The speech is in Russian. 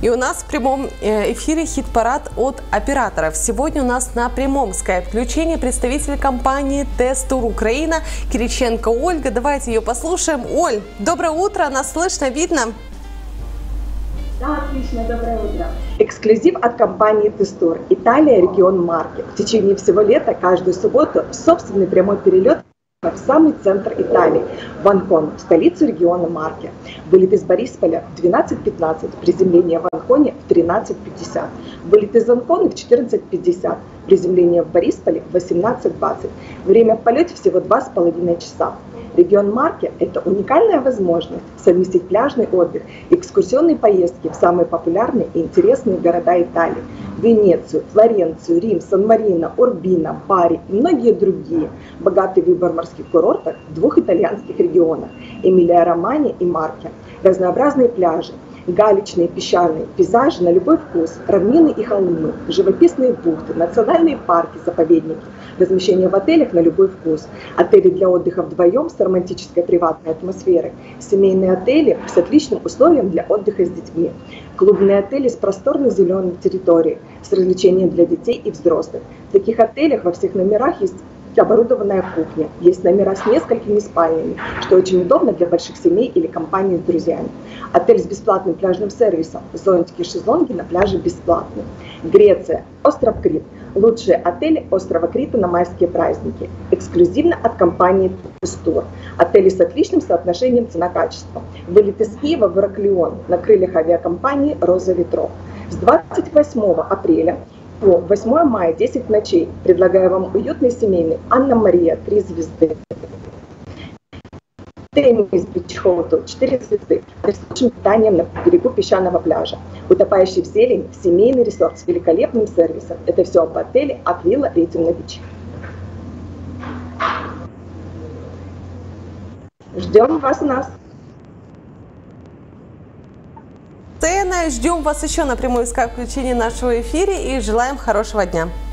И у нас в прямом эфире хит-парад от операторов. Сегодня у нас на прямом скайп-включении представитель компании Тест-Тур Украина Кириченко Ольга. Давайте ее послушаем. Оль, доброе утро, нас слышно, видно? Да, отлично, доброе утро. Эксклюзив от компании Тест-Тур Италия, регион Марке. В течение всего лета каждую субботу собственный прямой перелет в самый центр Италии, в Анкону, столицу региона Марке. Вылет из Борисполя в 12:15, приземление в Анконе в 13:50. Вылет из Анконы в 14:50, приземление в Борисполе в 18:20. Время в полете всего 2,5 часа. Регион Марке – это уникальная возможность совместить пляжный отдых и экскурсионные поездки в самые популярные и интересные города Италии – Венецию, Флоренцию, Рим, Сан-Марино, Урбино, Бари и многие другие. Богатый выбор морских курортов в двух итальянских регионах – Эмилия-Романья и Марке. Разнообразные пляжи, галечные, песчаные, пейзажи на любой вкус, равнины и холмы, живописные бухты, национальные парки, заповедники, размещение в отелях на любой вкус, отели для отдыха вдвоем с романтической приватной атмосферой, семейные отели с отличным условием для отдыха с детьми, клубные отели с просторной зеленой территорией, с развлечением для детей и взрослых. В таких отелях во всех номерах есть оборудованная кухня, есть номера с несколькими спальнями, что очень удобно для больших семей или компаний с друзьями. Отель с бесплатным пляжным сервисом, зонтики и шезлонги на пляже бесплатны. Греция, остров Крит. Лучшие отели острова Крита на майские праздники. Эксклюзивно от компании Тест-Тур. Отели с отличным соотношением цена-качество. Вылет из Киева в Ираклион на крыльях авиакомпании «Роза ветров». С 28 апреля по 8 мая 10 ночей предлагаю вам уютный семейный Анна-Мария 3 звезды. Теннис Бич Хотел 4 звезды с лучшим питанием на берегу песчаного пляжа. Утопающий в зелень семейный ресорт с великолепным сервисом. Это все об отеле Аквила Рейтинг Бич. Ждем вас у нас. Ждем вас еще на прямое скайп-включение нашего эфира и желаем хорошего дня.